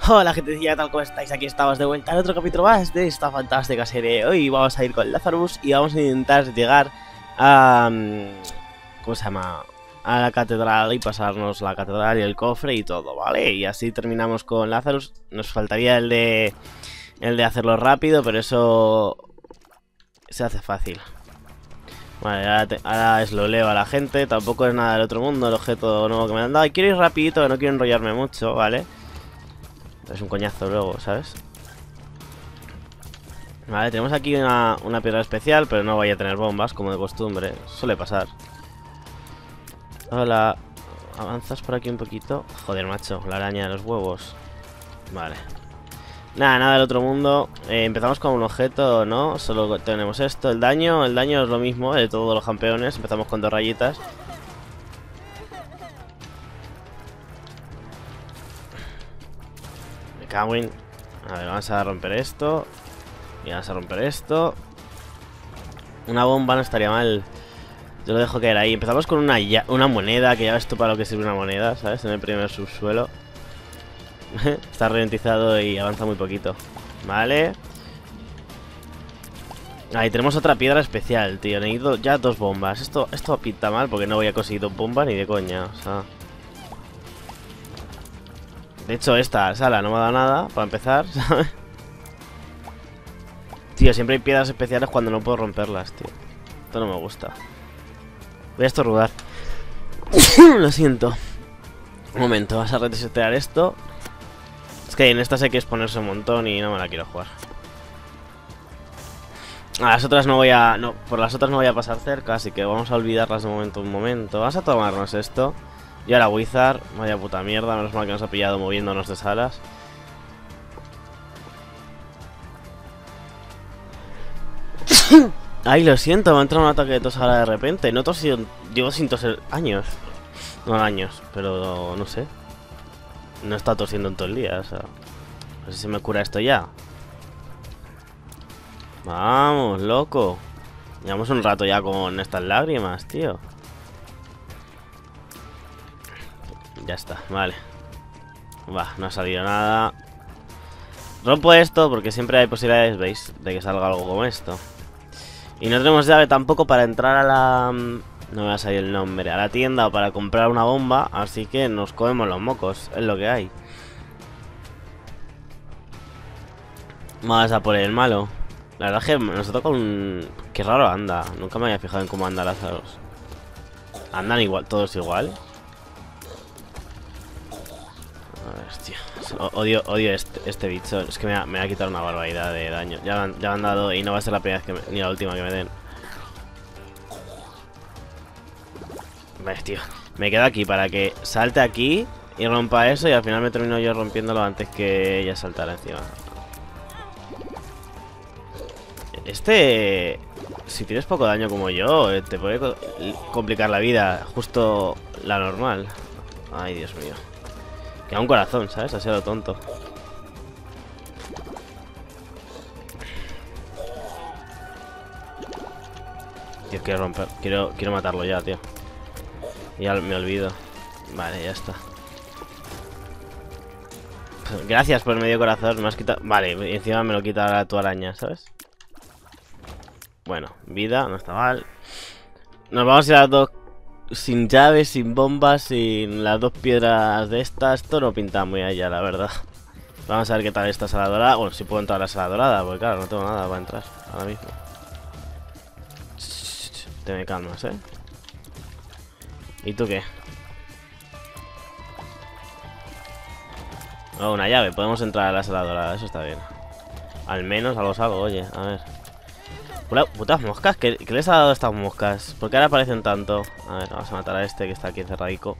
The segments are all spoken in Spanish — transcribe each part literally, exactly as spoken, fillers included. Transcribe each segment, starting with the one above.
Hola gentecilla, tal como estáis, aquí estamos de vuelta en otro capítulo más de esta fantástica serie. Hoy vamos a ir con Lazarus y vamos a intentar llegar a... ¿cómo se llama? A la catedral y pasarnos la catedral y el cofre y todo, ¿vale? Y así terminamos con Lazarus. Nos faltaría el de... el de hacerlo rápido, pero eso... se hace fácil. Vale, ahora, te... ahora slowleo a la gente. Tampoco es nada del otro mundo el objeto nuevo que me han dado. Y quiero ir rapidito, no quiero enrollarme mucho, ¿vale? Es un coñazo luego, ¿sabes? Vale, tenemos aquí una, una piedra especial, pero no voy a tener bombas, como de costumbre. Suele pasar. Hola. ¿Avanzas por aquí un poquito? Joder, macho, la araña de los huevos. Vale. Nada, nada del otro mundo. eh, Empezamos con un objeto, ¿no? Solo tenemos esto, el daño. El daño es lo mismo de todos los campeones. Empezamos con dos rayitas. Me cago en... A ver, vamos a romper esto. Y vamos a romper esto. Una bomba no estaría mal. Yo lo dejo caer ahí. Empezamos con una, una moneda, que ya ves tú para lo que sirve una moneda, ¿sabes? En el primer subsuelo. Está ralentizado y avanza muy poquito. Vale. Ahí tenemos otra piedra especial, tío. Necesito ya dos bombas. Esto, esto pinta mal porque no voy a conseguir dos bombas ni de coña. O sea... De hecho, esta sala no me ha dado nada, para empezar, ¿sabes? Tío, siempre hay piedras especiales cuando no puedo romperlas, tío. Esto no me gusta. Voy a estornudar. Lo siento. Un momento, vas a resetear esto. Es que en estas hay que exponerse un montón y no me la quiero jugar. A las otras no voy a... No, por las otras no voy a pasar cerca, así que vamos a olvidarlas de momento un momento. Vamos a tomarnos esto. Y ahora Wizard, vaya puta mierda, menos mal que nos ha pillado moviéndonos de salas. Ay, lo siento, me ha entrado un ataque de tos ahora de repente. No he tosido, llevo sin toser años. No años, pero no sé. No he estado tosiendo en todo el día, o sea. No sé si me cura esto ya. Vamos, loco. Llevamos un rato ya con estas lágrimas, tío. Ya está, vale. Va, no ha salido nada. Rompo esto porque siempre hay posibilidades, ¿veis? De que salga algo como esto. Y no tenemos llave tampoco para entrar a la... No me va a salir el nombre. A la tienda o para comprar una bomba. Así que nos comemos los mocos. Es lo que hay. Vamos a por el malo. La verdad es que nos toca un... Qué raro anda. Nunca me había fijado en cómo anda Lazarus. Andan igual, todos igual. A ver, tío. Odio, odio este, este bicho. Es que me ha, me ha quitado una barbaridad de daño. Ya, ya me han dado y no va a ser la primera vez que me, ni la última que me den. Ves, tío. Me quedo aquí para que salte aquí y rompa eso y al final me termino yo rompiéndolo antes que ella saltara encima. Este... Si tienes poco daño como yo, te puede co complicar la vida. Justo la normal. Ay, Dios mío. Queda un corazón, ¿sabes? Ha sido tonto. Tío, quiero romper. Quiero, quiero matarlo ya, tío. Ya me olvido. Vale, ya está. Gracias por el medio corazón. Me has quitado... Vale, y encima me lo quita tu araña, ¿sabes? Bueno, vida, no está mal. Nos vamos a ir a las dos sin llaves, sin bombas, sin las dos piedras de estas. Esto no pinta muy allá, la verdad. Vamos a ver qué tal esta sala dorada. Bueno, si puedo entrar a la sala dorada, porque claro, no tengo nada para entrar ahora mismo. Te me calmas, ¿eh? ¿Y tú qué? Oh, una llave, podemos entrar a la sala dorada, eso está bien. Al menos algo salgo, oye, a ver. Pura, putas moscas, ¿Qué, ¿qué les ha dado a estas moscas? ¿Por qué ahora aparecen tanto? A ver, vamos a matar a este que está aquí encerradico.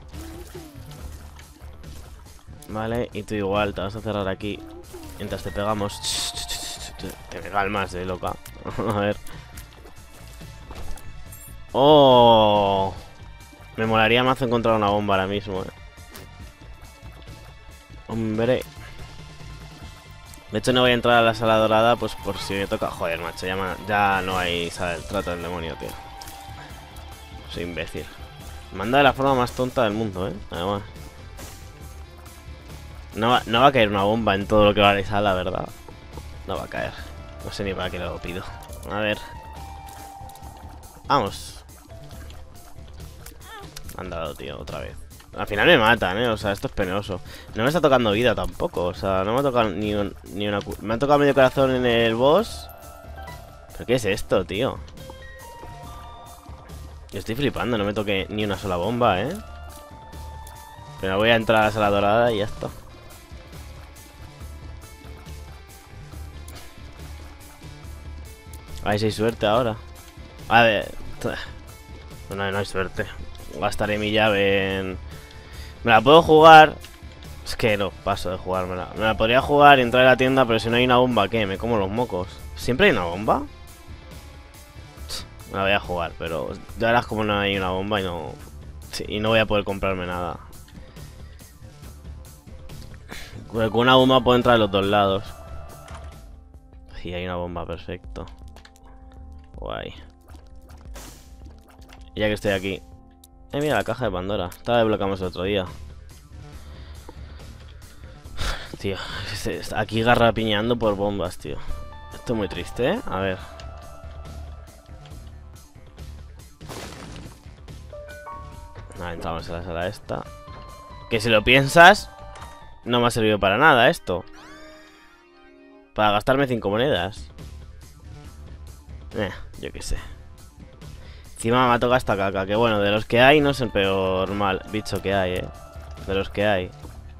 Vale, y tú igual, te vas a cerrar aquí mientras te pegamos. Te me calmas, eh, loca. A ver. ¡Oh! Me molaría más encontrar una bomba ahora mismo, eh. Hombre. De hecho no voy a entrar a la sala dorada, pues por si me toca... Joder, macho, ya, ma... ya no hay sala del trato del demonio, tío. Soy imbécil. Me anda de la forma más tonta del mundo, eh. Además. No va, no va a caer una bomba en todo lo que va a la sala, ¿verdad? No va a caer. No sé ni para qué lo pido. A ver. Vamos. Me han dado, tío, otra vez. Al final me matan, ¿eh? O sea, esto es penoso. No me está tocando vida tampoco. O sea, no me ha tocado ni, un, ni una... Me ha tocado medio corazón en el boss. ¿Pero qué es esto, tío? Yo estoy flipando. No me toque ni una sola bomba, ¿eh? Pero voy a entrar a la sala dorada y ya está. A ver si hay suerte ahora. A ver... No, no hay suerte. Gastaré mi llave en... Me la puedo jugar. Es que no, paso de jugármela. Me la podría jugar y entrar a la tienda, pero si no hay una bomba, ¿qué? Me como los mocos. ¿Siempre hay una bomba? Me la voy a jugar, pero ya verás como no hay una bomba y no... Sí, y no voy a poder comprarme nada. Con una bomba puedo entrar de los dos lados. Sí, hay una bomba, perfecto. Guay. Ya que estoy aquí. Eh, mira la caja de Pandora. Esta la desbloqueamos el otro día. Tío, aquí garrapiñando por bombas, tío. Esto es muy triste, ¿eh? A ver. Vale, entramos en la sala esta. Que si lo piensas, no me ha servido para nada esto. Para gastarme cinco monedas. Eh, yo qué sé. Encima me ha tocado esta caca. Que bueno, de los que hay no es el peor mal bicho que hay, eh. De los que hay.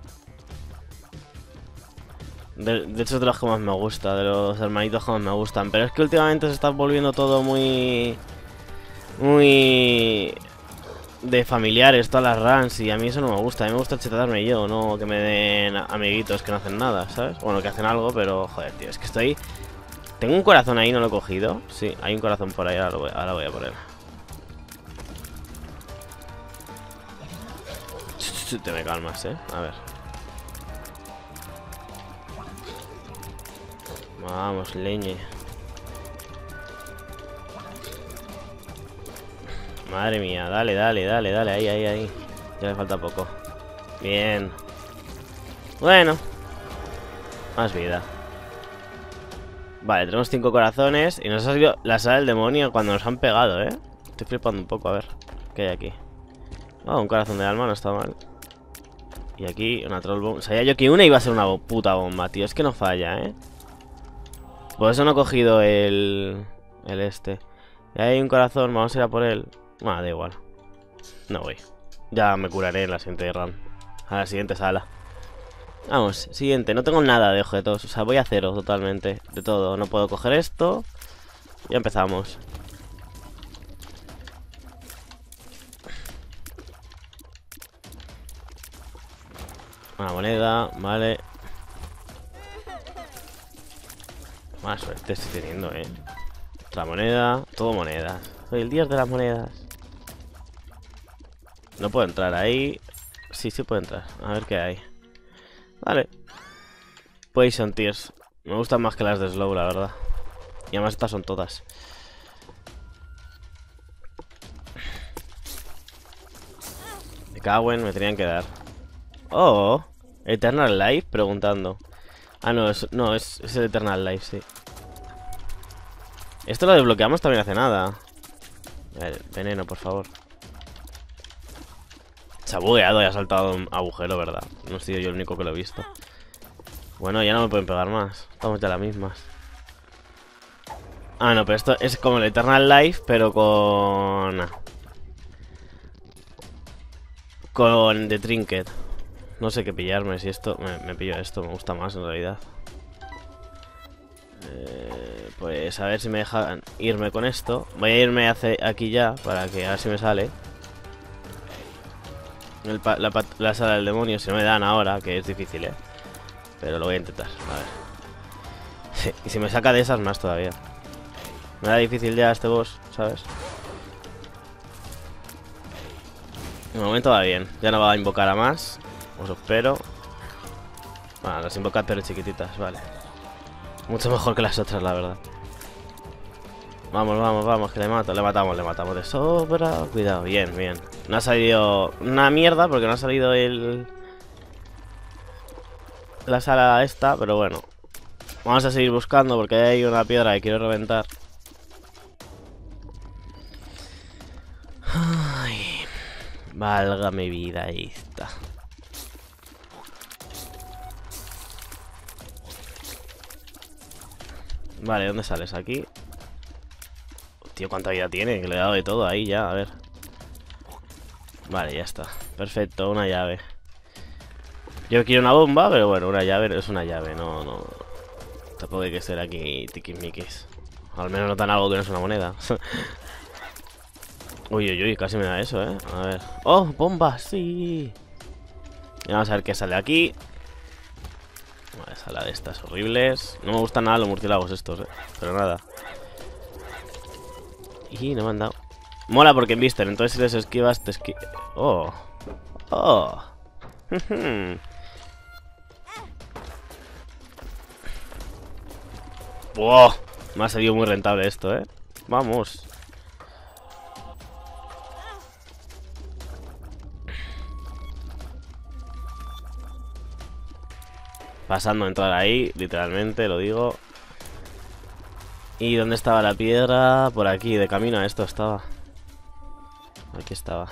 De, de hecho es de los que más me gusta. De los hermanitos que más me gustan. Pero es que últimamente se está volviendo todo muy... Muy... De familiares, todas las runs. Y a mí eso no me gusta. A mí me gusta chetarme yo, no que me den amiguitos que no hacen nada, ¿sabes? Bueno, que hacen algo, pero joder, tío, es que estoy... Tengo un corazón ahí, no lo he cogido. Sí, hay un corazón por ahí, ahora, lo voy, ahora voy a por él. Te me calmas, eh. A ver. Vamos, leñe. Madre mía, dale, dale, dale, dale. Ahí, ahí, ahí. Ya le falta poco. Bien. Bueno. Más vida. Vale, tenemos cinco corazones. Y nos ha salido la sala del demonio cuando nos han pegado, eh. Estoy flipando un poco, a ver. ¿Qué hay aquí? Oh, un corazón de alma, no está mal. Y aquí una troll bomb. Sabía yo que una iba a ser una puta bomba, tío. Es que no falla, ¿eh? Por eso no he cogido el... El este. Y ahí hay un corazón, vamos a ir a por él. Bueno, da igual. No voy. Ya me curaré en la siguiente run. A la siguiente sala. Vamos, siguiente. No tengo nada de objetos. O sea, voy a cero totalmente. De todo. No puedo coger esto. Ya empezamos. Una moneda, vale. Más suerte estoy teniendo, eh. Otra moneda, todo monedas. Soy el dios de las monedas. No puedo entrar ahí. Sí, sí puedo entrar. A ver qué hay. Vale. Poison Tears. Me gustan más que las de Slow, la verdad. Y además estas son todas. Me cago en, me tenían que dar. Oh, Eternal Life, preguntando. Ah, no, es, no, es, es el Eternal Life, sí. Esto lo desbloqueamos también hace nada. A ver, veneno, por favor. Se ha bugueado y ha saltado un agujero, ¿verdad? No he sido yo el único que lo he visto. Bueno, ya no me pueden pegar más. Estamos ya las mismas. Ah, no, pero esto es como el Eternal Life, pero con... Con The Trinket. No sé qué pillarme, si esto... Me, me pillo esto, me gusta más en realidad. Eh, pues a ver si me dejan irme con esto. Voy a irme hacia aquí ya, para que a ver si me sale. El pa la, la sala del demonio, si no me dan ahora, que es difícil, eh. Pero lo voy a intentar, a ver. Sí, y si me saca de esas, más todavía. Me da difícil ya este boss, ¿sabes? De momento va bien. Ya no va a invocar a más. Os espero. Bueno, las invoca pero chiquititas, vale. Mucho mejor que las otras, la verdad. Vamos, vamos, vamos, que le mato. Le matamos, le matamos de sobra. Cuidado, bien, bien. No ha salido una mierda porque no ha salido el... la sala esta, pero bueno. Vamos a seguir buscando porque hay una piedra que quiero reventar. Ay, válgame vida, ahí está. Vale, ¿dónde sales? Aquí. Tío, ¿cuánta vida tiene? Que le he dado de todo ahí ya, a ver. Vale, ya está. Perfecto, una llave. Yo quiero una bomba, pero bueno, una llave es una llave, no, no. Tampoco hay que ser aquí tiquismiquis. Al menos no tan algo que no es una moneda. Uy, uy, uy, casi me da eso, eh. A ver. ¡Oh, bomba! ¡Sí! Y vamos a ver qué sale aquí. Vale, sala de estas horribles. No me gustan nada los murciélagos estos, eh. Pero nada. Y no me han dado. Mola porque embisten, entonces si les esquivas, te esqui... ¡Oh! ¡Oh! ¡Wow! Me ha salido muy rentable esto, ¿eh? Vamos. Pasando a entrar ahí, literalmente, lo digo. ¿Y dónde estaba la piedra? Por aquí, de camino a esto estaba. Aquí estaba.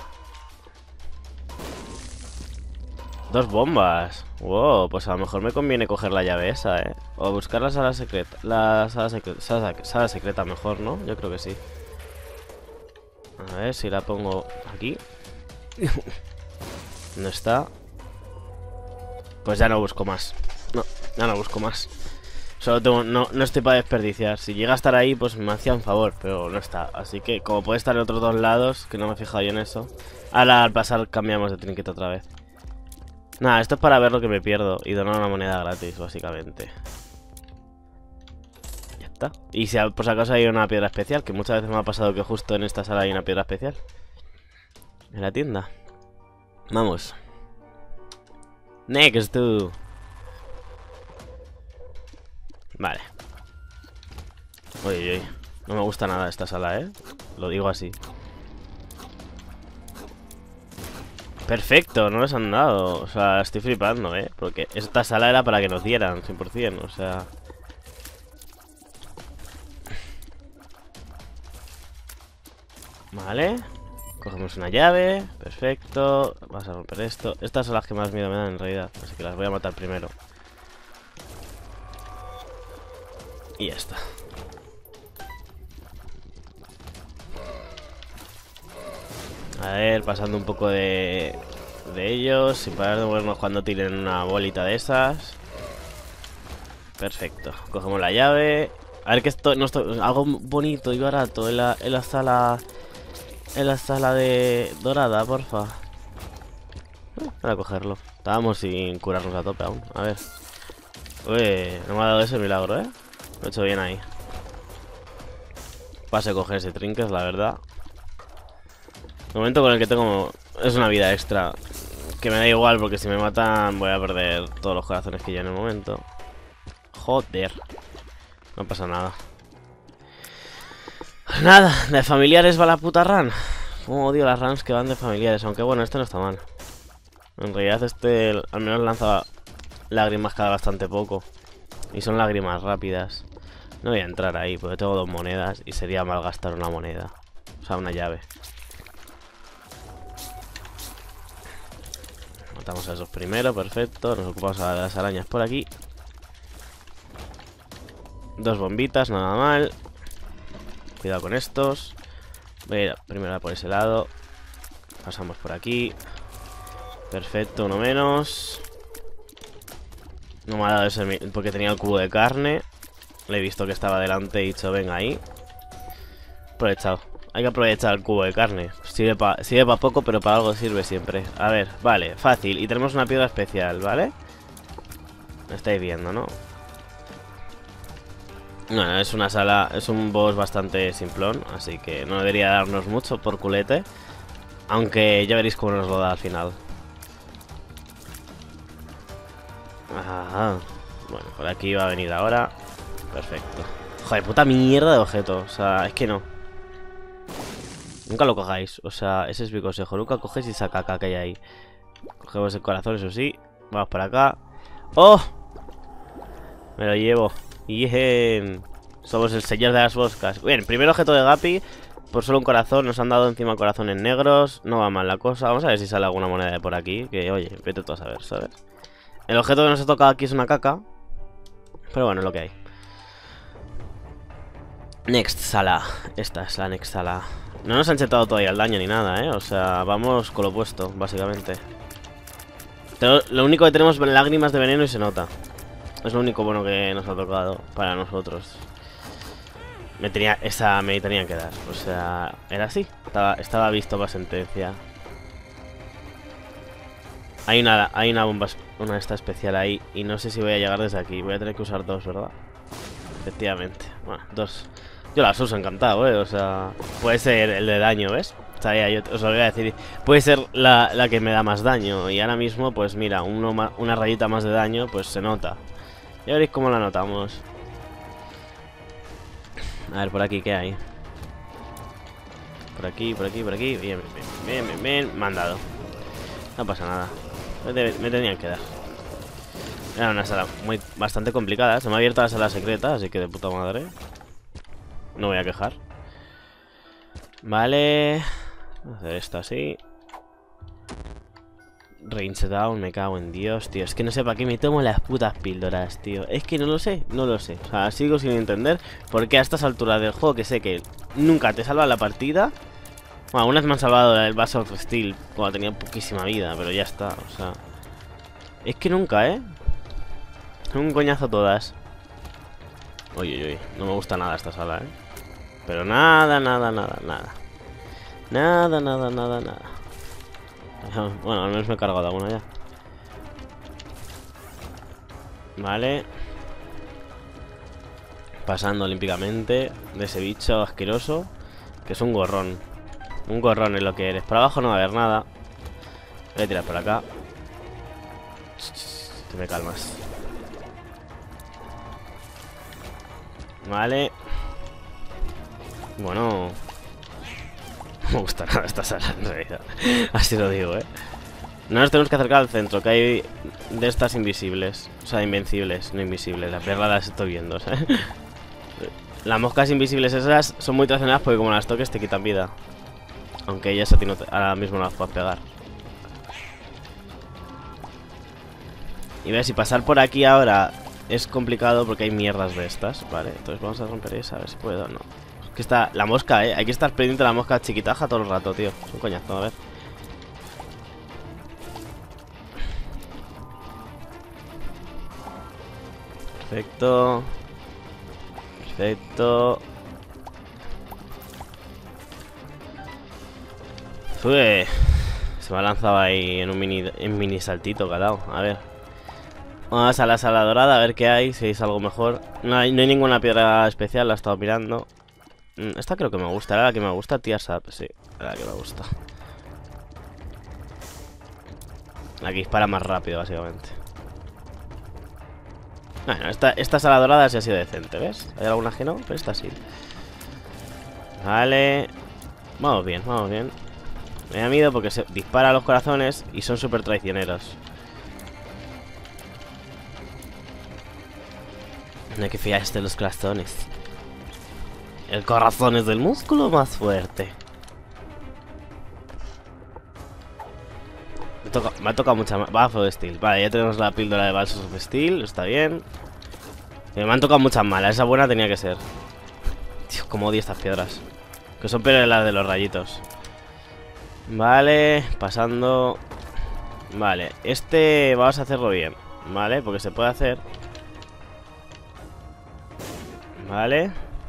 Dos bombas. Wow, pues a lo mejor me conviene coger la llave esa, eh. O buscar la sala secreta. La sala secreta. Sala, sala secreta mejor, ¿no? Yo creo que sí. A ver si la pongo aquí. ¿Dónde está? Pues ya no busco más. No, ya no busco más. Solo tengo... No, no estoy para desperdiciar. Si llega a estar ahí, pues me hacía un favor. Pero no está. Así que como puede estar en otros dos lados, que no me he fijado yo en eso. Ahora al pasar cambiamos de trinquete otra vez. Nada, esto es para ver lo que me pierdo y donar una moneda gratis, básicamente. Ya está. Y si por si acaso hay una piedra especial, que muchas veces me ha pasado que justo en esta sala hay una piedra especial. En la tienda. Vamos. Next, tú. Vale. Uy, uy, uy. No me gusta nada esta sala, ¿eh? Lo digo así. Perfecto, no les han dado. O sea, estoy flipando, ¿eh? Porque esta sala era para que nos dieran, cien por cien, o sea... Vale. Cogemos una llave. Perfecto. Vamos a romper esto. Estas son las que más miedo me dan en realidad. Así que las voy a matar primero. Y ya está. A ver, pasando un poco de... de ellos, sin parar de movernos cuando tiren una bolita de esas. Perfecto, cogemos la llave. A ver que esto, no esto, algo bonito y barato en la, en la sala. En la sala de dorada, porfa. Eh, para cogerlo. Estábamos sin curarnos a tope aún. A ver. Uy, no me ha dado ese milagro, eh. Lo he hecho bien ahí. Pase a coger ese trinket, la verdad. El momento con el que tengo es una vida extra. Que me da igual porque si me matan voy a perder todos los corazones que yo en el momento. Joder. No pasa nada. Nada, de familiares va la puta run. Como odio las runs que van de familiares. Aunque bueno, este no está mal. En realidad este al menos lanza lágrimas cada bastante poco. Y son lágrimas rápidas. No voy a entrar ahí porque tengo dos monedas y sería mal gastar una moneda. O sea, una llave. Matamos a esos primero, perfecto. Nos ocupamos a las arañas por aquí. Dos bombitas, nada mal. Cuidado con estos. Voy a ir primero por ese lado. Pasamos por aquí. Perfecto, uno menos. No me ha dado ese porque tenía el cubo de carne. Le he visto que estaba delante y he dicho, venga ahí. Aprovechado. Hay que aprovechar el cubo de carne. Sirve para sirve pa poco, pero para algo sirve siempre. A ver, vale, fácil. Y tenemos una piedra especial, ¿vale? Lo estáis viendo, ¿no? Bueno, es una sala, es un boss bastante simplón, así que no debería darnos mucho por culete. Aunque ya veréis cómo nos lo da al final. Ajá. Bueno, por aquí va a venir ahora. Perfecto. Joder, puta mierda de objeto. O sea, es que no. Nunca lo cojáis. O sea, ese es mi consejo. Nunca cogéis y saca caca que hay ahí. Cogemos el corazón, eso sí. Vamos para acá. ¡Oh! Me lo llevo. Bien. Somos el señor de las moscas. Bien, primer objeto de Guppy. Por solo un corazón. Nos han dado encima corazones negros. No va mal la cosa. Vamos a ver si sale alguna moneda de por aquí. Que oye, vete tú a saber, ¿sabes? El objeto que nos ha tocado aquí es una caca. Pero bueno, es lo que hay. Next sala. Esta es la next sala. No nos han chetado todavía el daño ni nada, ¿eh? O sea, vamos con lo opuesto, básicamente. Pero lo único que tenemos es lágrimas de veneno y se nota. Es lo único bueno que nos ha tocado para nosotros. Me tenía, esa me tenían que dar. O sea, era así. Estaba, estaba visto para sentencia. Hay una, hay una bomba, una esta especial ahí. Y no sé si voy a llegar desde aquí. Voy a tener que usar dos, ¿verdad? Efectivamente. Bueno, dos. Yo las uso encantado, ¿eh? O sea, puede ser el de daño, ¿ves? O sea, yo os lo voy a decir. Puede ser la, la que me da más daño. Y ahora mismo, pues mira, uno ma, una rayita más de daño, pues se nota. Ya veréis cómo la notamos. A ver, por aquí, ¿qué hay? Por aquí, por aquí, por aquí. Bien, bien, bien, bien, bien. Me han dado. No pasa nada. Me, de, me tenían que dar. Era una sala muy bastante complicada. Se me ha abierto la sala secreta, así que de puta madre. No voy a quejar. Vale. Voy a hacer esto así. Range down, me cago en Dios, tío. Es que no sé para qué me tomo las putas píldoras, tío. Es que no lo sé, no lo sé. O sea, sigo sin entender por qué a estas alturas del juego, que sé que nunca te salva la partida. Bueno, una vez me han salvado el Bass of Steel cuando tenía poquísima vida, pero ya está, o sea. Es que nunca, ¿eh? Son un coñazo todas. Uy, uy, uy. No me gusta nada esta sala, ¿eh? Pero nada, nada, nada, nada. Nada, nada, nada, nada. Bueno, al menos me he cargado alguna ya. Vale. Pasando olímpicamente de ese bicho asqueroso, que es un gorrón. Un gorrón es lo que eres. Por abajo no va a haber nada. Voy a tirar por acá. Te me calmas. Vale. Bueno, no me gusta nada esta sala en realidad. Así lo digo, eh. No nos tenemos que acercar al centro, que hay de estas invisibles. O sea, invencibles, no invisibles. Las perras las estoy viendo, ¿sabes? Las moscas invisibles esas son muy traicionadas porque como las toques te quitan vida. Aunque ellas a ti no te, ahora mismo no las puedes pegar. Y ves, si pasar por aquí ahora es complicado porque hay mierdas de estas. Vale, entonces vamos a romper esa, a ver si puedo o no. Es que está la mosca, eh. Hay que estar pendiente de la mosca chiquitaja todo el rato, tío. Es un coñazo, a ver. Perfecto. Perfecto. Uy, se me ha lanzado ahí en un mini, en mini saltito, calado. A ver. Vamos a la sala dorada a ver qué hay, si es algo mejor. No hay, no hay ninguna piedra especial, la he estado mirando. Esta creo que me gusta, era la que me gusta, Tía Sap, sí, era la que me gusta. La que dispara más rápido, básicamente. Bueno, esta, esta sala dorada sí ha sido decente, ¿ves? Hay algunas que no, pero esta sí. Vale. Vamos bien, vamos bien. Me da miedo porque se dispara a los corazones y son súper traicioneros. No hay que fiarse de los corazones. El corazón es el músculo más fuerte. Me, toca, me ha tocado mucha más. Bath of Steel. Vale, ya tenemos la píldora de Balls of Steel. Está bien. Me han tocado muchas malas. Esa buena tenía que ser. Tío, como odio estas piedras. Que son peores las de los rayitos. Vale, pasando. Vale, este vamos a hacerlo bien. Vale, porque se puede hacer. Vale.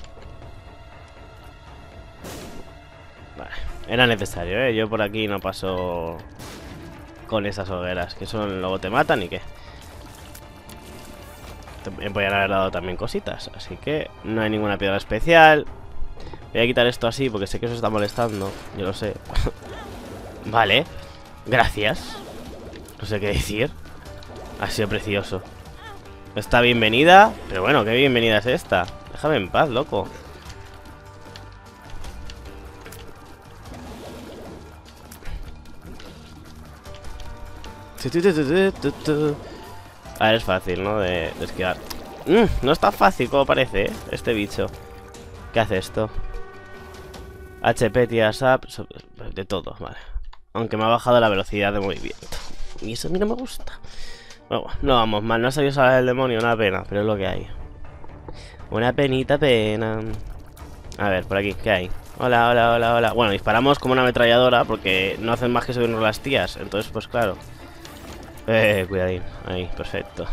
Vale, era necesario, ¿eh? Yo por aquí no paso con esas hogueras, que son luego te matan y qué. Me podrían haber dado también cositas, así que no hay ninguna piedra especial. Voy a quitar esto así porque sé que eso está molestando. Yo lo sé. Vale, gracias. No sé qué decir. Ha sido precioso. Está bienvenida. Pero bueno, qué bienvenida es esta. Déjame en paz, loco. A ver, es fácil, ¿no? De, de esquivar. Mm, no es tan fácil como parece, ¿eh? Este bicho. ¿Qué hace esto? H P, tiras up, de todo, vale. Aunque me ha bajado la velocidad de movimiento. Y eso a mí no me gusta. Bueno, no vamos mal, no ha sabido salir el demonio, una pena, pero es lo que hay. Una penita pena. A ver, por aquí, ¿qué hay? Hola, hola, hola, hola. Bueno, disparamos como una ametralladora porque no hacen más que subirnos las tías. Entonces, pues claro. Eh, cuidadín. Ahí, perfecto.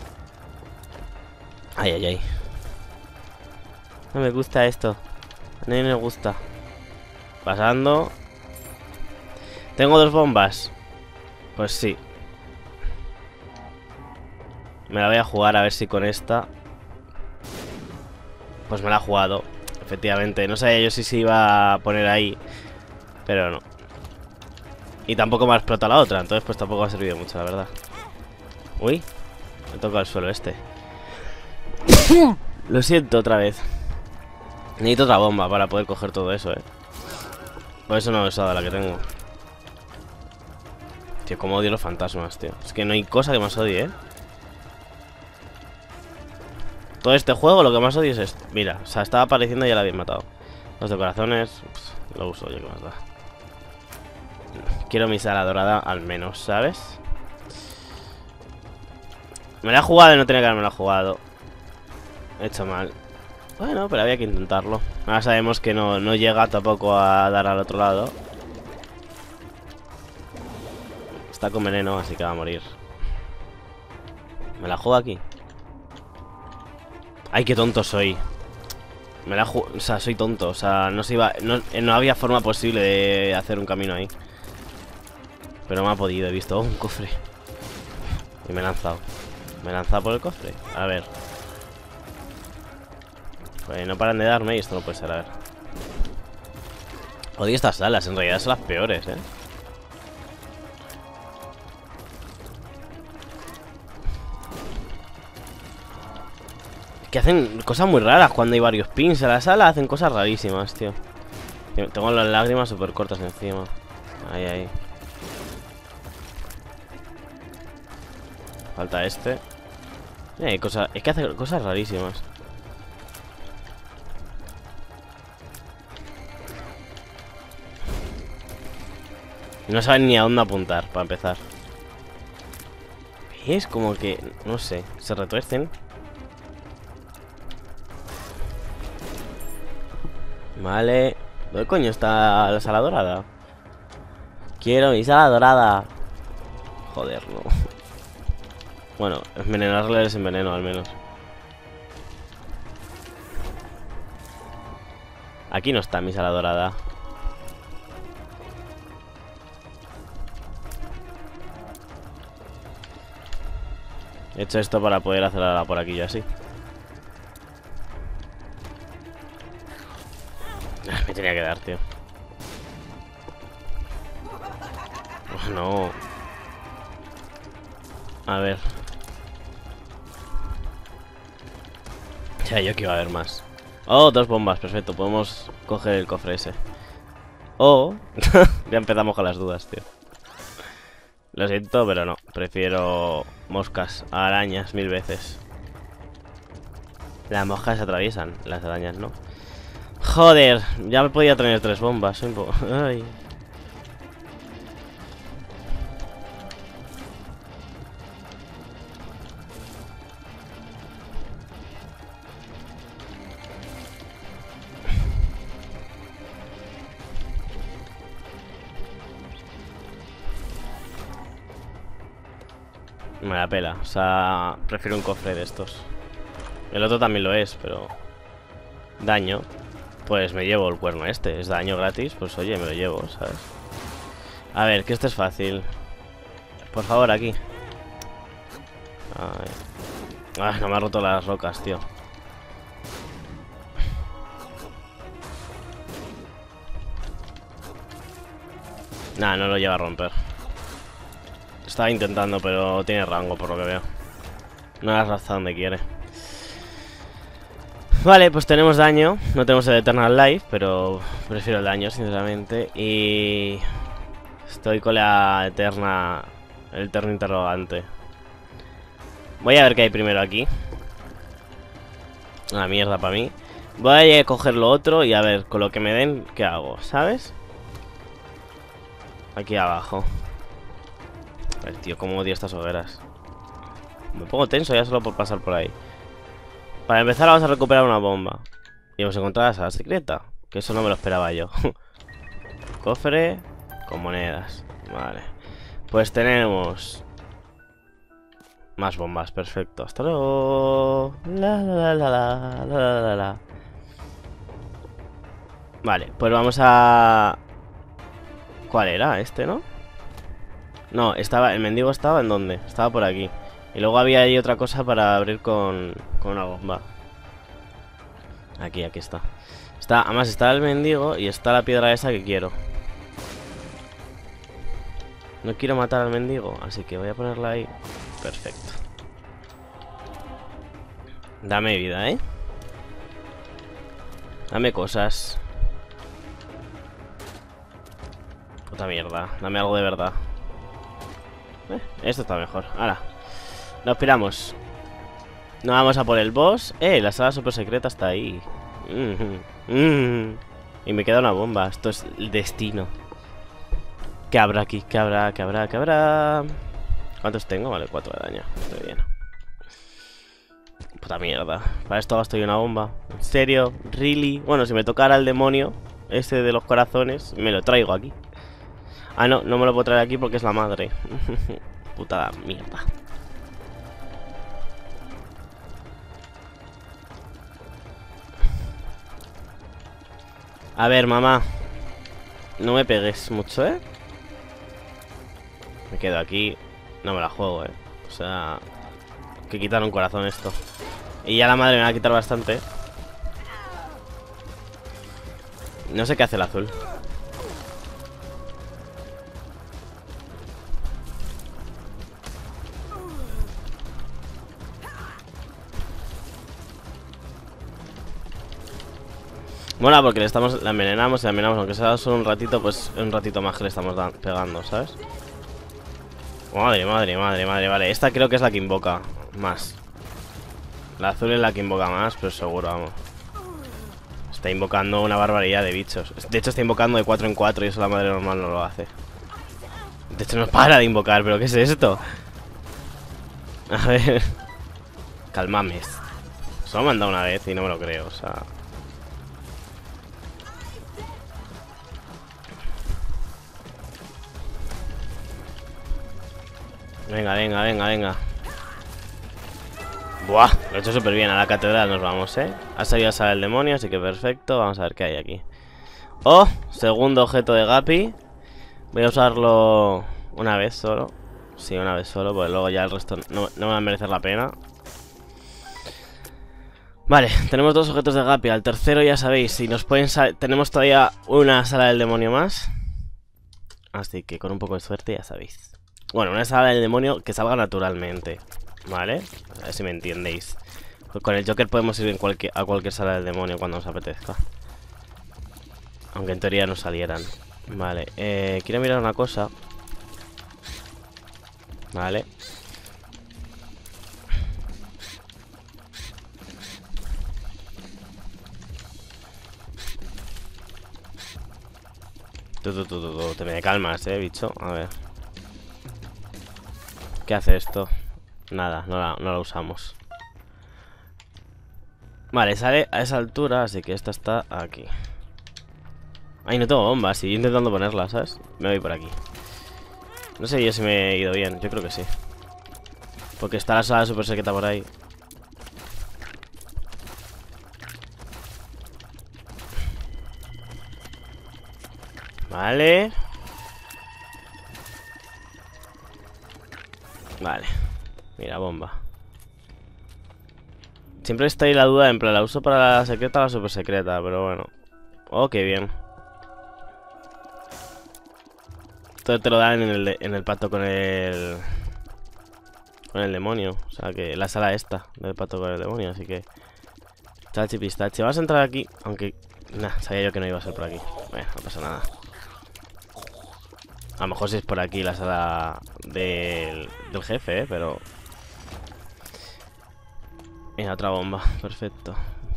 Ay, ay, ay. No me gusta esto. A nadie me gusta. Pasando. Tengo dos bombas. Pues sí. Me la voy a jugar a ver si con esta. Pues me la he jugado. Efectivamente. No sabía yo si se iba a poner ahí. Pero no. Y tampoco me ha explotado la otra. Entonces pues tampoco ha servido mucho, la verdad. Uy. Me toca el suelo este. Lo siento otra vez. Necesito otra bomba para poder coger todo eso, eh. Por eso no he usado la que tengo. Tío, cómo odio los fantasmas, tío. Es que no hay cosa que más odie, eh. Todo este juego lo que más odio es esto. Mira, o sea, estaba apareciendo y ya la habían matado. Los de corazones, pues, lo uso yo, que más da. Quiero mi sala dorada al menos, ¿sabes? Me la he jugado y no tenía que haberme la jugado. He hecho mal. Bueno, pero había que intentarlo. Ahora sabemos que no, no llega tampoco a dar al otro lado. Está con veneno, así que va a morir. ¿Me la juego aquí? Ay, qué tonto soy. Me la juego... O sea, soy tonto. O sea, no se iba... No, no había forma posible de hacer un camino ahí. Pero me ha podido, he visto. Oh, un cofre. Y me he lanzado. Me he lanzado por el cofre. A ver. Pues no paran de darme y esto no puede ser, a ver. Odio estas salas, en realidad son las peores, eh. Que hacen cosas muy raras cuando hay varios pins en la sala, hacen cosas rarísimas, tío. Tengo las lágrimas súper cortas encima. Ahí, ahí. Falta este. Y hay cosas... Es que hace cosas rarísimas. No saben ni a dónde apuntar, para empezar. Es como que... No sé, se retuercen. Vale. ¿Dónde coño está la sala dorada? Quiero mi sala dorada. Joder, no. Bueno, envenenarle es enveneno al menos. Aquí no está mi sala dorada. He hecho esto para poder hacerla por aquí ya así. Me tenía que dar, tío. Oh, no. A ver. Ya, yo que iba a haber más. Oh, dos bombas, perfecto. Podemos coger el cofre ese. Oh. Ya empezamos con las dudas, tío. Lo siento, pero no. Prefiero moscas a arañas mil veces. Las moscas se atraviesan, las arañas no. Joder, ya me podía tener tres bombas. Soy un poco... Ay. Me la pela, o sea, prefiero un cofre de estos. El otro también lo es, pero... Daño. Pues me llevo el cuerno este. Es daño gratis, pues oye, me lo llevo, ¿sabes? A ver, que este es fácil. Por favor, aquí. Ay. Ay, no me ha roto las rocas, tío. Nah, no lo lleva a romper. Estaba intentando, pero tiene rango por lo que veo. No la raza donde quiere. Vale, pues tenemos daño. No tenemos el Eternal Life, pero prefiero el daño, sinceramente. Y... estoy con la eterna... el eterno interrogante. Voy a ver qué hay primero aquí. Una mierda para mí. Voy a coger lo otro y a ver, con lo que me den, ¿qué hago? ¿Sabes? Aquí abajo. A ver, tío, cómo odio estas hogueras. Me pongo tenso ya solo por pasar por ahí. Para empezar vamos a recuperar una bomba. Y hemos encontrado la sala secreta. Que eso no me lo esperaba yo. Cofre con monedas. Vale. Pues tenemos más bombas, perfecto. Hasta luego. La la la la la la la la. Vale, pues vamos a... ¿Cuál era? Este, ¿no? No, estaba... El mendigo estaba ¿en dónde? Estaba por aquí. Y luego había ahí otra cosa para abrir con, con una bomba. Aquí, aquí está. Está, además está el mendigo y está la piedra esa que quiero. No quiero matar al mendigo, así que voy a ponerla ahí. Perfecto. Dame vida, ¿eh? Dame cosas. Puta mierda, dame algo de verdad. eh, Esto está mejor, ahora nos piramos. No vamos a por el boss. Eh, la sala super secreta está ahí. mm, mm. Y me queda una bomba. Esto es el destino. ¿Qué habrá aquí? ¿Qué habrá? ¿Qué habrá? ¿Qué habrá? ¿Cuántos tengo? Vale, cuatro de daño. Estoy bien. Puta mierda. Para esto gasto yo una bomba. ¿En serio? ¿Really? Bueno, si me tocara el demonio ese de los corazones, me lo traigo aquí. Ah, no, no me lo puedo traer aquí porque es la madre. Puta mierda. A ver, mamá. No me pegues mucho, ¿eh? Me quedo aquí. No me la juego, ¿eh? O sea... Que quitar un corazón esto. Y ya la madre me va a quitar bastante. No sé qué hace el azul. Mola porque le estamos, la envenenamos y la envenenamos. Aunque sea solo un ratito, pues un ratito más que le estamos pegando, ¿sabes? Madre, madre, madre, madre. Vale, esta creo que es la que invoca más. La azul es la que invoca más, pero seguro, vamos. Está invocando una barbaridad de bichos. De hecho está invocando de cuatro en cuatro y eso la madre normal no lo hace. De hecho no para de invocar, pero ¿qué es esto? A ver. Calmames. Solo me han dado una vez y no me lo creo, o sea... Venga, venga, venga, venga. Buah, lo he hecho súper bien. A la catedral nos vamos, ¿eh? Ha salido a salir el demonio, así que perfecto. Vamos a ver qué hay aquí. Oh, segundo objeto de Guppy. Voy a usarlo una vez solo. Sí, una vez solo, porque luego ya el resto no, no me va a merecer la pena. Vale, tenemos dos objetos de Guppy. Al tercero ya sabéis, si nos pueden salir... Tenemos todavía una sala del demonio más. Así que con un poco de suerte ya sabéis. Bueno, una sala del demonio que salga naturalmente, ¿vale? A ver si me entendéis. Pues con el Joker podemos ir en cualquier, a cualquier sala del demonio cuando nos apetezca. Aunque en teoría no salieran. Vale, eh, quiero mirar una cosa. Vale. Tú, tú, tú, tú, tú, te me calmas, eh, bicho. A ver. ¿Qué hace esto? Nada, no la, no la usamos. Vale, sale a esa altura, así que esta está aquí. Ay, no tengo bombas, y intentando ponerla, ¿sabes? Me voy por aquí. No sé yo si me he ido bien, yo creo que sí. Porque está la sala super secreta por ahí. Vale. Vale. Mira, bomba. Siempre está ahí la duda, en plan, la uso para la secreta o la super secreta, pero bueno. Oh, qué bien. Esto te lo dan en el, en el pacto con el... Con el demonio. O sea, que la sala esta del pacto con el demonio, así que... Chachi pistache. Vamos a entrar aquí, aunque... Nah, sabía yo que no iba a ser por aquí. Bueno, no pasa nada. A lo mejor si es por aquí la sala del, del jefe, ¿eh? Pero... Mira, otra bomba. Perfecto.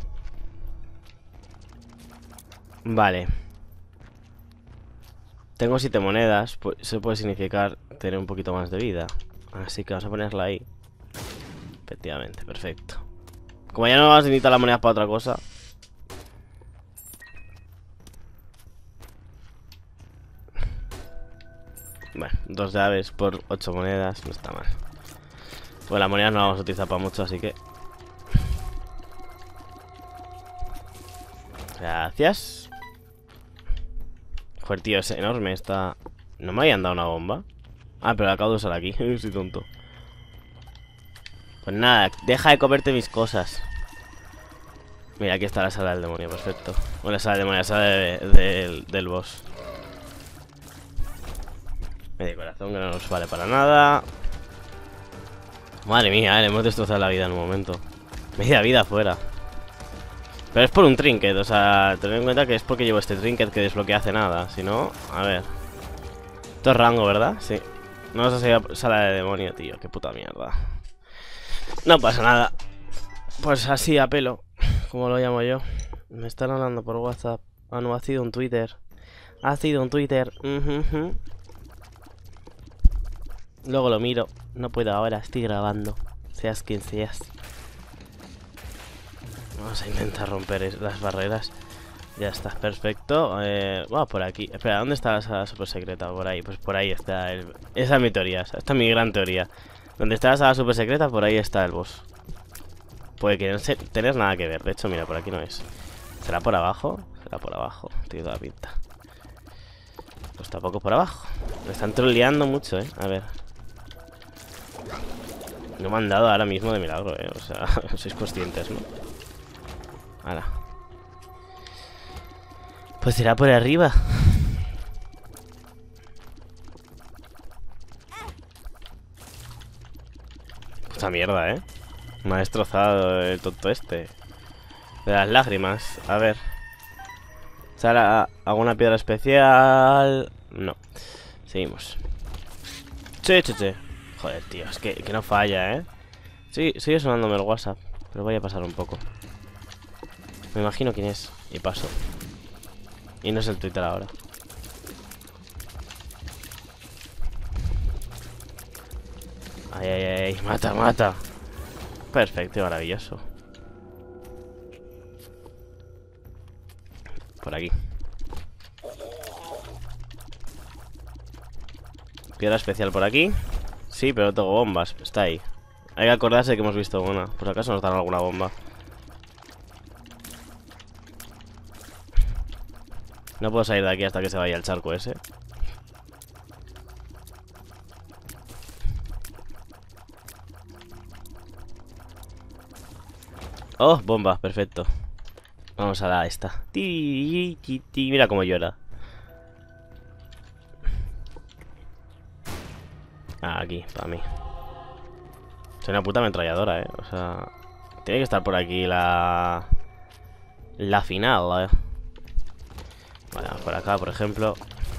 Vale. Tengo siete monedas. Pues eso puede significar tener un poquito más de vida. Así que vamos a ponerla ahí. Efectivamente, perfecto. Como ya no vamos a necesitar las monedas para otra cosa. Bueno, dos llaves por ocho monedas. No está mal. Pues las monedas no las vamos a utilizar para mucho, así que... Gracias. Joder, tío, es enorme esta... ¿No me habían dado una bomba? Ah, pero la acabo de usar aquí. Soy tonto. Pues nada, deja de comerte mis cosas. Mira, aquí está la sala del demonio, perfecto. O la sala del demonio, la sala de, de, del boss. Medio corazón que no nos vale para nada. Madre mía, eh, le hemos destrozado la vida en un momento. Media vida fuera. Pero es por un trinket, o sea, tened en cuenta que es porque llevo este trinket que desbloquea hace nada. Si no, a ver. Esto es rango, ¿verdad? Sí. No vamos a seguir a sala de demonio, tío. Qué puta mierda. No pasa nada. Pues así, a pelo. Como lo llamo yo. Me están hablando por WhatsApp. Ah, no, ha sido un Twitter. Ha sido un Twitter. Uh-huh. Luego lo miro. No puedo ahora, estoy grabando. Seas quien seas. Vamos a intentar romper las barreras. Ya está, perfecto. eh, Vamos por aquí. Espera, ¿dónde está la sala super secreta? Por ahí, pues por ahí está el... Esa es mi teoría, esta es mi gran teoría. Donde está la sala super secreta, por ahí está el boss. Puede que no se... tener nada que ver. De hecho, mira, por aquí no es. ¿Será por abajo? Será por abajo. Tiene toda la pinta. Pues tampoco por abajo. Me están troleando mucho, eh. A ver. No me han dado ahora mismo de milagro, eh. O sea, sois conscientes, ¿no? Ahora. Pues será por arriba. Puta mierda, eh. Me ha destrozado el tonto este. De las lágrimas. A ver. ¿Sale alguna piedra especial? No. Seguimos. Che, che, che. Joder, tío. Es que, que no falla, eh. Sí, sigue sonándome el WhatsApp. Pero voy a pasar un poco. Me imagino quién es. Y paso. Y no es el Twitter ahora. Ay, ay, ay. Mata, mata. Perfecto y maravilloso. Por aquí. Piedra especial por aquí. Sí, pero no tengo bombas. Está ahí. Hay que acordarse que hemos visto una. Por acaso nos dan alguna bomba. No puedo salir de aquí hasta que se vaya el charco ese. Oh, bomba, perfecto. Vamos a la esta. Mira cómo llora. Ah, aquí, para mí. Soy una puta ametralladora, eh. O sea, tiene que estar por aquí la... La final, eh. Vale, por acá, por ejemplo.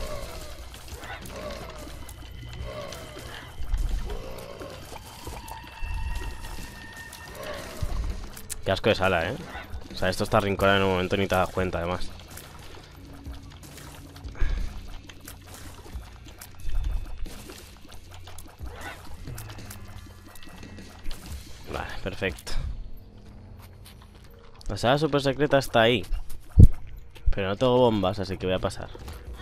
Qué asco de sala, eh. O sea, esto está arrinconado en un momento y ni te das cuenta, además. Vale, perfecto. La sala super secreta está ahí. Pero no tengo bombas, así que voy a pasar.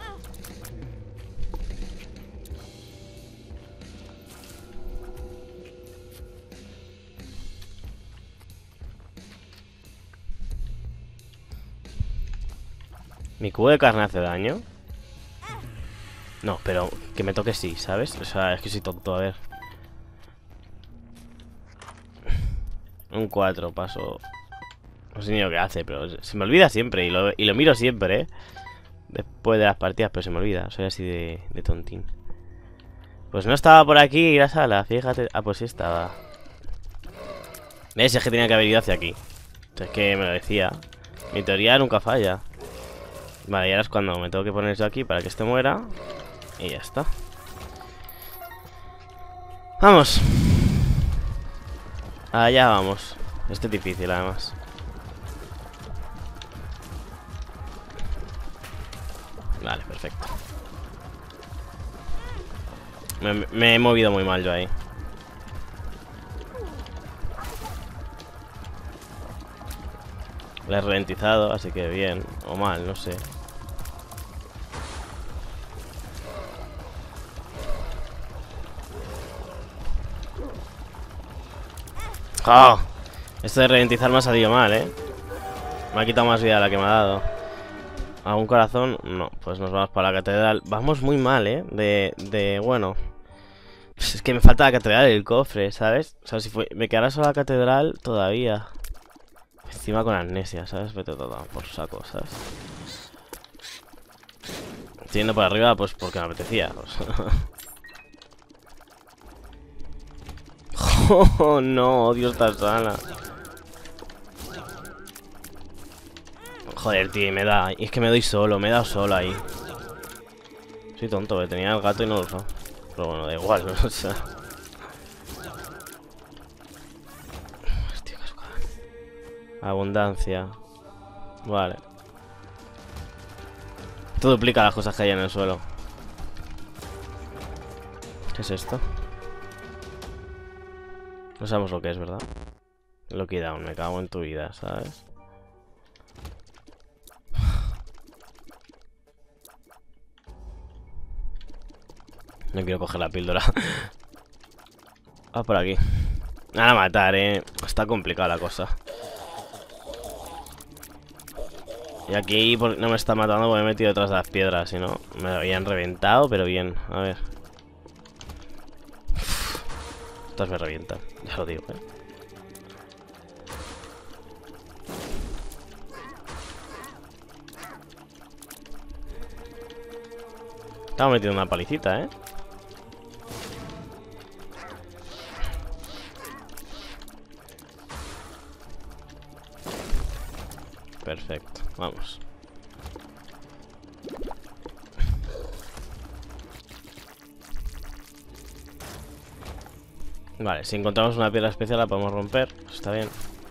¿Mi cubo de carne hace daño? No, pero que me toque sí, ¿sabes? O sea, es que soy tonto, a ver. Un cuatro, paso. No sé ni lo que hace, pero se me olvida siempre. Y lo, y lo miro siempre, ¿eh? Después de las partidas, pero se me olvida. Soy así de, de tontín. Pues no estaba por aquí la sala, fíjate. Ah, pues sí estaba. ¿Ves? Es que tenía que haber ido hacia aquí. Es que me lo decía. Mi teoría nunca falla. Vale, y ahora es cuando me tengo que poner eso aquí para que este muera. Y ya está. Vamos. Allá vamos. Este es difícil, además. Perfecto. Me, me he movido muy mal yo ahí. Le he ralentizado, así que bien. O mal, no sé. ¡Oh! Esto de ralentizar me ha salido mal, ¿eh? Me ha quitado más vida de la que me ha dado. ¿Algún corazón? No, pues nos vamos para la catedral. Vamos muy mal, ¿eh? De, de bueno. Pues es que me falta la catedral y el cofre, ¿sabes? O sea, si fue, me quedara solo la catedral todavía. Encima con amnesia, ¿sabes? Vete todo por saco, ¿sabes? Estoy yendo por arriba, pues porque me apetecía. Pues. Oh, no, odio esta sala. Joder, tío, me da. Y es que me doy solo, me he dado solo ahí. Soy tonto, que tenía el gato y no lo usaba. Pero bueno, da igual, ¿no? O sea. Hostia, abundancia. Vale. Esto duplica las cosas que hay en el suelo. ¿Qué es esto? No sabemos lo que es, ¿verdad? Lucky Down, me cago en tu vida, ¿sabes? No quiero coger la píldora. Ah, por aquí. Nada, matar, eh. Está complicada la cosa. Y aquí no me está matando porque me he metido detrás de las piedras. Si no, me habían reventado, pero bien. A ver. Estas me revientan, ya lo digo, eh. Estaba metiendo una palicita, eh. Perfecto, vamos. Vale, si encontramos una piedra especial la podemos romper. Está bien.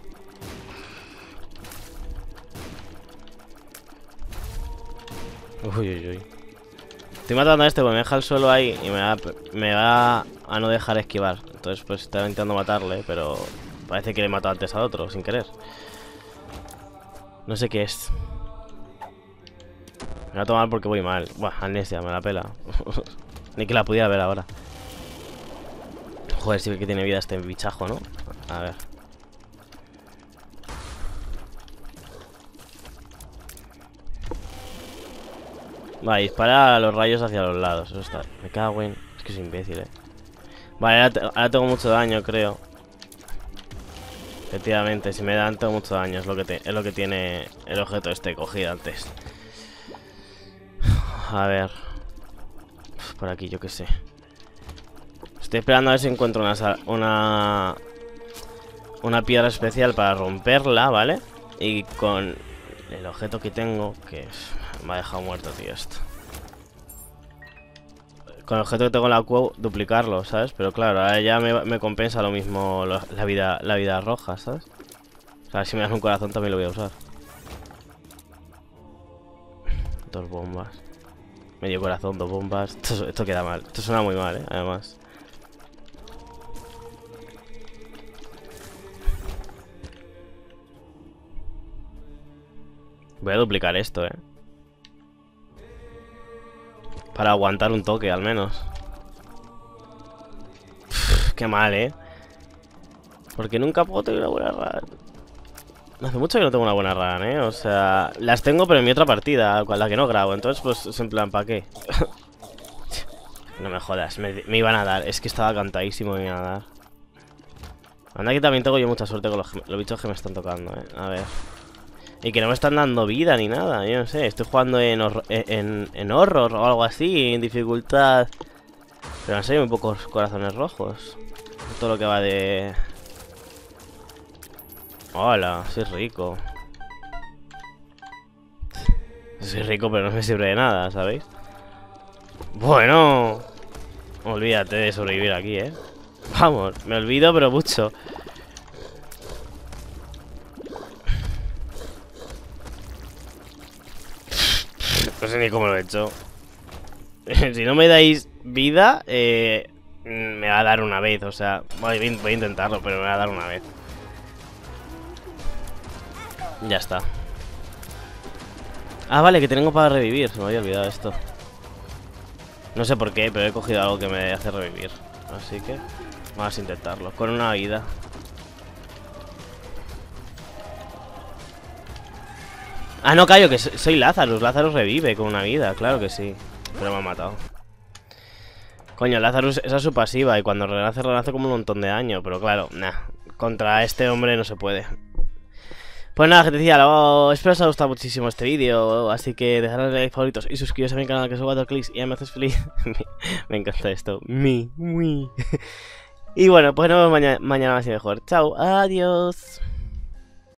Uy, uy, uy. Estoy matando a este porque me deja el suelo ahí y me va, me va a no dejar esquivar. Entonces pues estaba intentando matarle, pero parece que le he matado antes al otro, sin querer. No sé qué es. Me va a tomar porque voy mal. Buah, amnesia, me la pela. Ni que la pudiera ver ahora. Joder, sí que tiene vida este bichajo, ¿no? A ver. Vale, dispara a los rayos hacia los lados. Eso está. Me cago en. Es que soy imbécil, eh. Vale, ahora, te... ahora tengo mucho daño, creo. Efectivamente, si me dan tengo mucho daño. Es lo que, te... es lo que tiene el objeto este cogido antes. A ver. Por aquí, yo qué sé. Estoy esperando a ver si encuentro una, una... una piedra especial para romperla, ¿vale? Y con el objeto que tengo, que me ha dejado muerto, tío, esto. Con el objeto que tengo en la Q, duplicarlo, ¿sabes? Pero claro, ahora ya me, me compensa lo mismo lo, la vida la vida roja, ¿sabes? O sea, si me das un corazón también lo voy a usar. Dos bombas. Medio corazón, dos bombas. Esto, esto queda mal. Esto suena muy mal, ¿eh? Además. Voy a duplicar esto, ¿eh? Para aguantar un toque, al menos. Uf, qué mal, ¿eh? Porque nunca puedo tener una buena run. Hace mucho que no tengo una buena run, ¿eh? O sea, las tengo pero en mi otra partida, con la que no grabo. Entonces, pues, es en plan, ¿para qué? No me jodas, me, me iban a dar. Es que estaba cantadísimo que me iban a dar. Anda que también tengo yo mucha suerte con los, los bichos que me están tocando, ¿eh? A ver. Y que no me están dando vida ni nada, yo no sé. Estoy jugando en, en, en horror o algo así, en dificultad. Pero han salido muy pocos corazones rojos. Todo lo que va de... Hola, soy rico. Soy rico pero no me sirve de nada, ¿sabéis? Bueno, olvídate de sobrevivir aquí, ¿eh? Vamos, me olvido pero mucho. No sé ni cómo lo he hecho. Si no me dais vida, eh, me va a dar una vez, o sea, voy a, voy a intentarlo, pero me va a dar una vez. Ya está. Ah, vale, que tengo para revivir, se me había olvidado esto. No sé por qué, pero he cogido algo que me hace revivir. Así que vamos a intentarlo, con una vida. Ah, no, callo, que soy Lazarus. Lazarus revive con una vida, claro que sí. Pero me ha matado. Coño, Lazarus, esa es su pasiva. Y cuando renace, renace como un montón de daño. Pero claro, nah. Contra este hombre no se puede. Pues nada, gente, decía, oh, espero os haya gustado muchísimo este vídeo. Así que dejad like, favoritos y suscribiros a mi canal, que son cuatro clics y ya me haces feliz. Me encanta esto. Mi, muy. Y bueno, pues nos vemos mañana, mañana más y mejor. Chao, adiós.